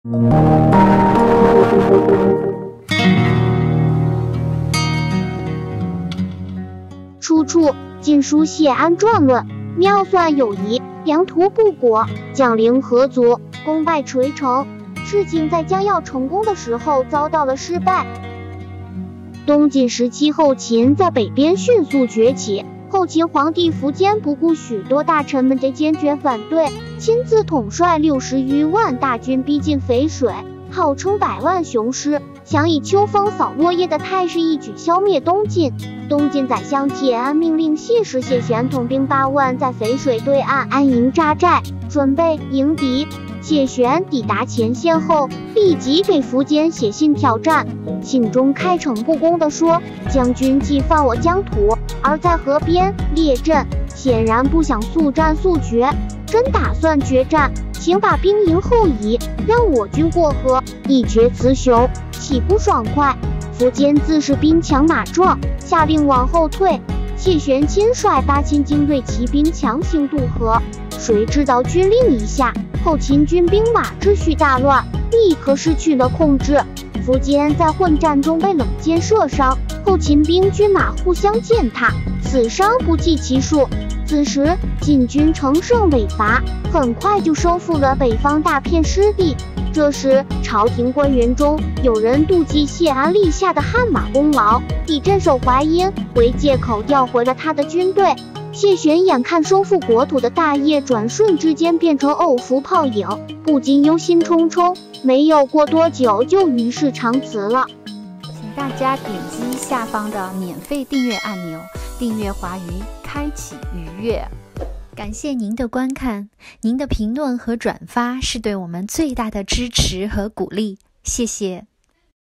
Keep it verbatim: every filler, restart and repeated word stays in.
出处《晋书·谢安传论》。妙算有疑，良图不果，将领何足，功败垂成。事情在将要成功的时候遭到了失败。东晋时期，后秦在北边迅速崛起。后秦皇帝苻坚不顾许多大臣们的坚决反对，亲自统帅六十余万大军逼近淝水，号称百万雄师，想以秋风扫落叶的态势一举消灭东晋。东晋宰相铁安命令谢氏谢玄统兵八万在淝水对岸安营扎寨，准备迎敌。谢玄抵达前线后，立即给苻坚写信挑战，信中开诚布公地说，将军既犯我疆土，而在河边列阵，显然不想速战速决，真打算决战，请把兵营后移，让我军过河，一决雌雄，岂不爽快？苻坚自是兵强马壮，下令往后退。谢玄亲率八千精锐骑兵强行渡河，谁知道军令一下，后秦军兵马秩序大乱，立刻失去了控制。苻坚在混战中被冷箭射伤，后秦兵军马互相践踏，死伤不计其数。此时晋军乘胜北伐，很快就收复了北方大片失地。这时朝廷官员中有人妒忌谢安立下的汗马功劳，以镇守淮阴为借口调回了他的军队。谢玄眼看收复国土的大业转瞬之间变成偶浮泡影，不禁忧心忡忡，没有过多久就于世长辞了。 请大家点击下方的免费订阅按钮，订阅华语，开启愉悦。感谢您的观看，您的评论和转发是对我们最大的支持和鼓励，谢谢。